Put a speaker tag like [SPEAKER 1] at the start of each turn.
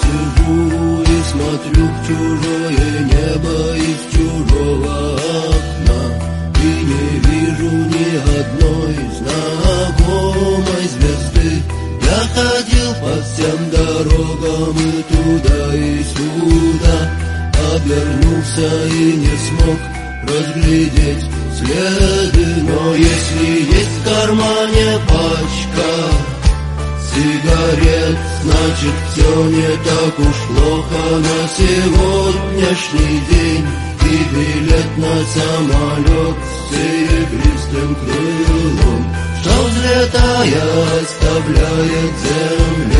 [SPEAKER 1] сижу и смотрю в чужое небо из чужого окна, и не вижу ни одной знакомой звезды. Я ходил по всем дорогам и туда, и сюда, обернулся и не смог разглядеть следы. Но если есть в кармане пачка сигарет, значит все не так уж плохо на сегодняшний день. И билет на самолет с серебристым крылом, что взлетая оставляет землю.